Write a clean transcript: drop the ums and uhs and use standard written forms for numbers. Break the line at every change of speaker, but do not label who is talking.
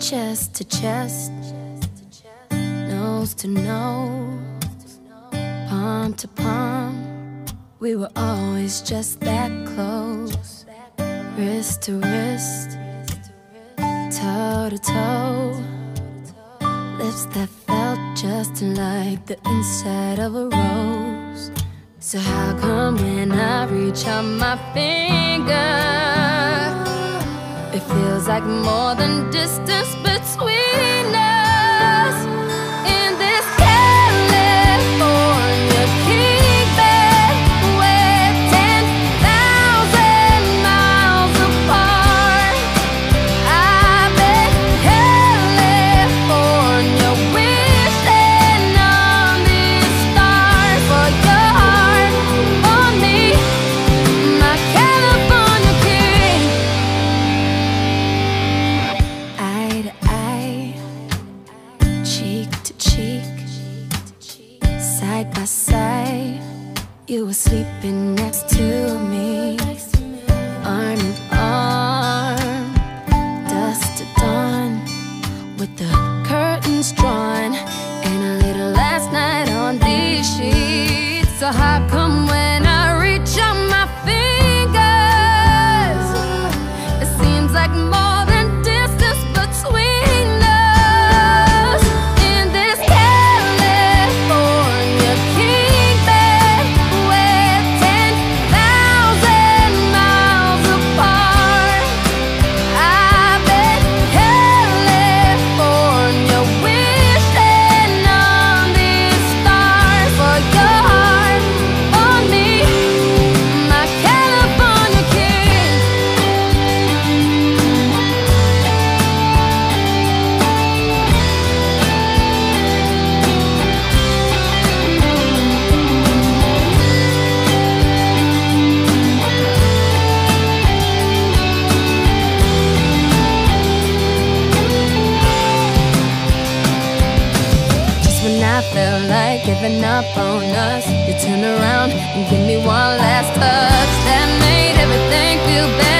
chest to chest, nose to nose, palm to palm. We were always just that close, wrist to wrist, toe to toe. Lips that felt just like the inside of a rose. So how come when I reach out my finger, it feels like more than distance between us? In this California king bed, we're 10,000 miles apart. I bet California wishing on these stars for your heart, for me, my California king. Eye to eye, cheek to cheek, side by side, you were sleeping next to me, arm in arm, dusk to dawn, with the curtains drawn, and a little last night on these sheets. So how come when I reach out my fingers, it seems like more than distance between us? In this California king bed, we're 10,000 miles apart. I bet California wishing on these stars for your heart, for me, my California king. Just when I felt like giving up on us, you turn around and give me one last touch that made everything feel better.